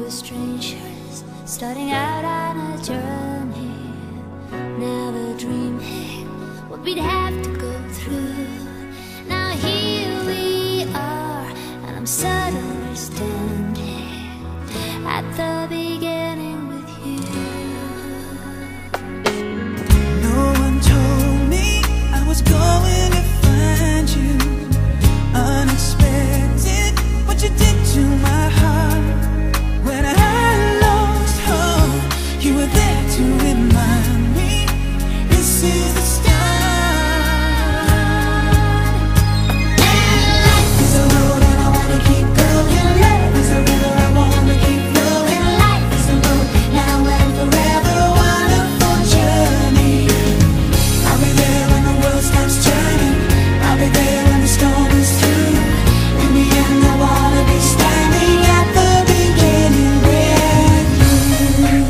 were strangers, starting out on a journey, never dreaming what we'd have to go through. Now here we are, and I'm suddenly standing at the beginning with you. No one told me I was going to find you. Unexpected, what you did to my heart. When I lost hope, you were there to remind me this is the start. And life is a road and I wanna keep going. Love is a river I wanna keep flowing. Life is a road now and forever, wonderful journey. I'll be there when the world stops turning. I'll be there when the storm is through. In the end I wanna be standing at the beginning with you.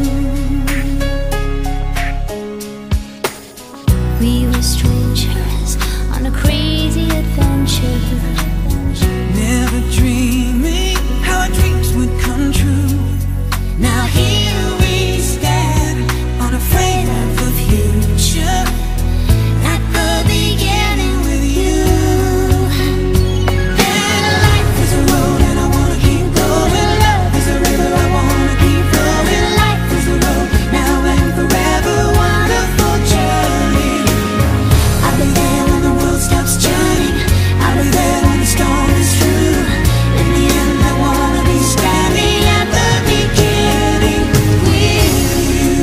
We were strangers on a crazy adventure, Never dreaming how our dreams would come true. Now here we stand, unafraid of the future, at the beginning with you. And life is a road and I wanna keep going. Love is a river I wanna keep flowing. Life is a road now and forever, wonderful journey. I'll be there when the world stops turning. I'll be there when the storm is through. In the end I wanna be standing at the beginning with you.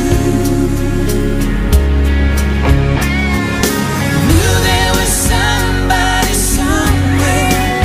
Knew there was somebody somewhere.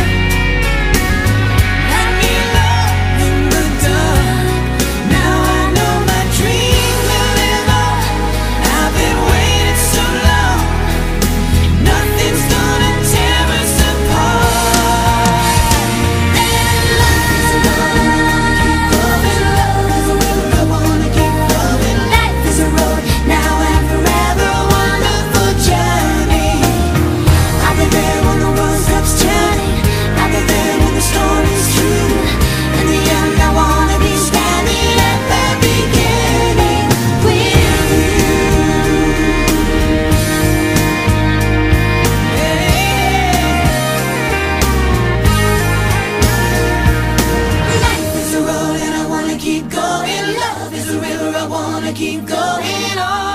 Let me love in the dark. Now I know my dream will live on. I've been waiting so long. Nothing's gonna tear us apart. And life is a road and I wanna keep going. Love is a river I wanna keep flowing. Life is a road now and forever, wonderful journey. I'll be there when the world stops turning. I'll be there when the storm is through. In the end I wanna be standing at the beginning with Life is a road and I wanna keep going. Love is a river I wanna keep going on.